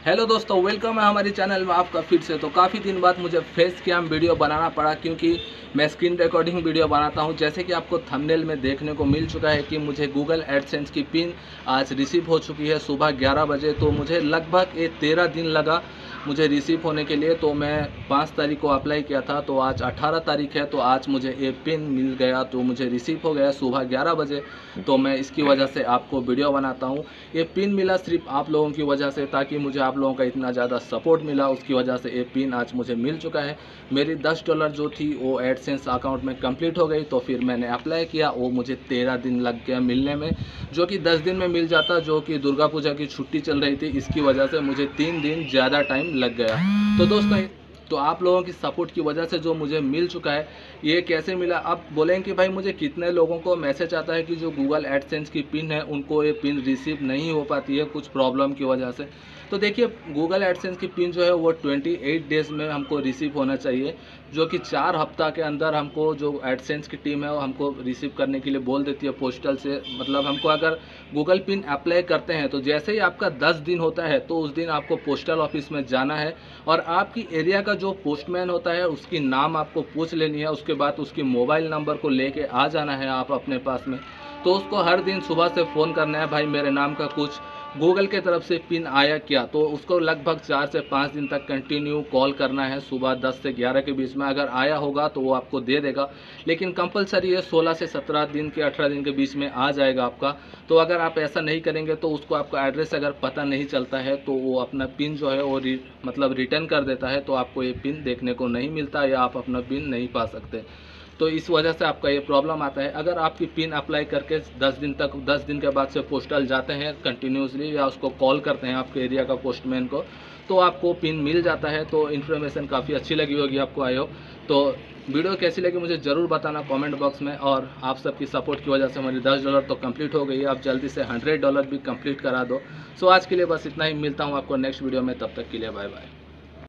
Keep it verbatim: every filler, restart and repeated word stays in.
Hello दोस्तों, welcome है हमारे चैनल में आपका फिर से। तो काफ़ी दिन बाद मुझे फेस कैम वीडियो बनाना पड़ा क्योंकि मैं स्क्रीन रिकॉर्डिंग वीडियो बनाता हूं। जैसे कि आपको थंबनेल में देखने को मिल चुका है कि मुझे गूगल एडसेंस की पिन आज रिसीव हो चुकी है सुबह ग्यारह बजे। तो मुझे लगभग ये तेरह दिन लगा मुझे रिसीव होने के लिए। तो मैं पाँच तारीख को अप्लाई किया था, तो आज अठारह तारीख है, तो आज मुझे ये पिन मिल गया, तो मुझे रिसीव हो गया सुबह ग्यारह बजे। तो मैं इसकी वजह से आपको वीडियो बनाता हूँ। ये पिन मिला सिर्फ आप लोगों की वजह से, ताकि मुझे आप लोगों का इतना ज़्यादा सपोर्ट मिला, उसकी वजह से ये पिन आज मुझे मिल चुका है। मेरी दस डॉलर जो थी वो एडसेंस अकाउंट में कंप्लीट हो गई। तो फिर मैंने अप्लाई किया, वो मुझे तेरह दिन लग गया मिलने में, जो कि दस दिन में मिल जाता, जो कि दुर्गा पूजा की छुट्टी चल रही थी, इसकी वजह से मुझे तीन दिन ज़्यादा टाइम लग गया। तो दोस्तों, तो आप लोगों की सपोर्ट की वजह से जो मुझे मिल चुका है, ये कैसे मिला। आप बोलेंगे कि भाई मुझे कितने लोगों को मैसेज आता है कि जो गूगल एडसेंस की पिन है उनको ये पिन रिसीव नहीं हो पाती है कुछ प्रॉब्लम की वजह से। तो देखिए, गूगल एडसेंस की पिन जो है वो अट्ठाईस डेज़ में हमको रिसीव होना चाहिए, जो कि चार हफ्ता के अंदर हमको जो एडसेंस की टीम है वो हमको रिसीव करने के लिए बोल देती है पोस्टल से। मतलब हमको अगर गूगल पिन अप्लाई करते हैं तो जैसे ही आपका दस दिन होता है तो उस दिन आपको पोस्टल ऑफिस में जाना है और आपकी एरिया का जो पोस्टमैन होता है उसकी नाम आपको पूछ लेनी है। उसके बाद उसकी मोबाइल नंबर को लेके आ जाना है आप अपने पास में। तो उसको हर दिन सुबह से फ़ोन करना है, भाई मेरे नाम का कुछ गूगल के तरफ से पिन आया क्या। तो उसको लगभग चार से पाँच दिन तक कंटिन्यू कॉल करना है, सुबह दस से ग्यारह के बीच में। अगर आया होगा तो वो आपको दे देगा, लेकिन कंपलसरी है सोलह से सत्रह दिन के अठारह दिन के बीच में आ जाएगा आपका। तो अगर आप ऐसा नहीं करेंगे तो उसको आपका एड्रेस अगर पता नहीं चलता है तो वो अपना पिन जो है वो रि, मतलब रिटर्न कर देता है। तो आपको ये पिन देखने को नहीं मिलता या आप अपना पिन नहीं पा सकते। तो इस वजह से आपका ये प्रॉब्लम आता है। अगर आपकी पिन अप्लाई करके दस दिन तक दस दिन के बाद से पोस्टल जाते हैं कंटिन्यूसली या उसको कॉल करते हैं आपके एरिया का पोस्टमैन को, तो आपको पिन मिल जाता है। तो इन्फॉर्मेशन काफ़ी अच्छी लगी होगी आपको, आई होप। तो वीडियो कैसी लगी मुझे ज़रूर बताना कमेंट बॉक्स में। और आप सबकी सपोर्ट की वजह से हमारी दस डॉलर तो कंप्लीट हो गई है, आप जल्दी से हंड्रेड डॉलर भी कंप्लीट करा दो। सो आज के लिए बस इतना ही, मिलता हूँ आपको नेक्स्ट वीडियो में, तब तक के लिए बाय बाय।